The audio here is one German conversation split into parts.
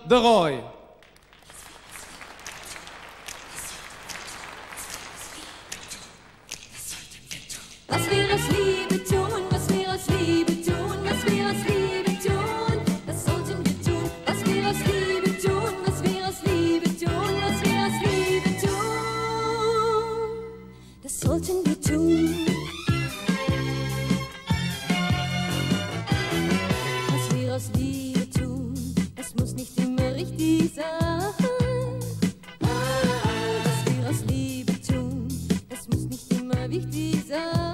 de Roy. Was wir aus Liebe tun, was wir aus Liebe tun, was wir aus Liebe tun, das sollten wir tun. Was wir aus Liebe tun, was wir aus Liebe tun, was wir aus Liebe tun, das sollten wir tun. Was wir aus Liebe tun, das muss nicht immer richtig sein. Was wir aus Liebe tun, das muss nicht immer wichtig sein.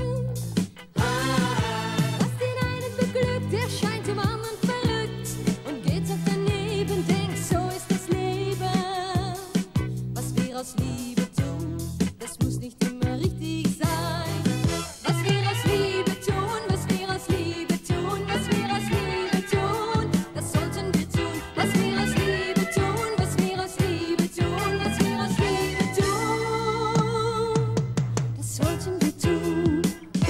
Was den einen beglückt, der scheint dem anderen verrückt und geht auf daneben, denkt, so ist das Leben. Was wir aus Liebe tun, das muss nicht immer richtig sein. Was wir aus Liebe tun, was wir aus Liebe tun, was wir aus Liebe tun, das sollten wir tun. Was wir aus Liebe tun, was wir aus Liebe tun, was wir aus Liebe tun, das sollten wir tun.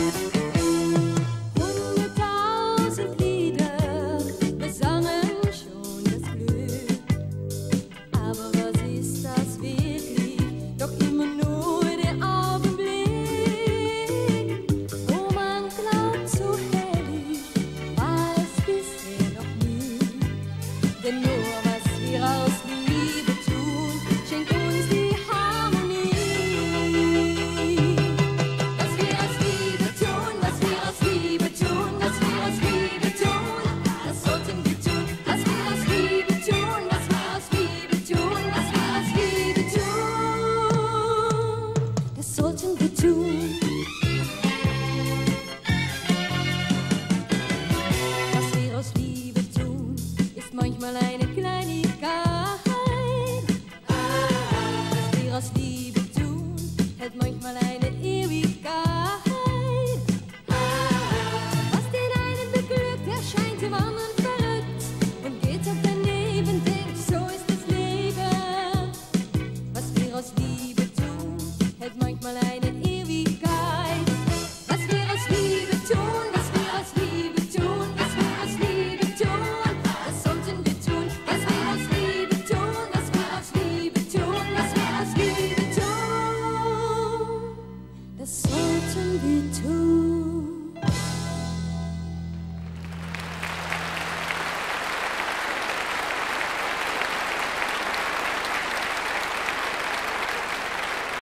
100.000 Lieder besangen schon das Glück, aber was ist das wirklich? Doch immer nur der Augenblick, wo man glaubt, so herrlich war es bisher noch nie. Denn nur was wir aus Liebe tun, schenkt uns die Harmonie. Was wir aus Liebe tun, was wir aus Liebe tun, was wir aus Liebe tun, das sollten wir tun. Was wir aus Liebe tun, was wir aus Liebe tun, was wir aus Liebe tun, das sollten wir tun. Was wir aus Liebe tun, ist manchmal eine Kleinigkeit. Was wir aus Liebe tun, hält manchmal eine Ewigkeit. Was den einen beglückt, der scheint dem anderen verrückt und geht auf daneben, denkt, so ist das Leben. Was wir aus Liebe tun, hält manchmal eine Ewigkeit. Was wir aus Liebe tun, was wir aus Liebe tun, was wir aus Liebe tun, das sollten wir tun. Was wir aus Liebe tun, was wir aus Liebe tun, was wir aus Liebe tun, das sollten wir tun.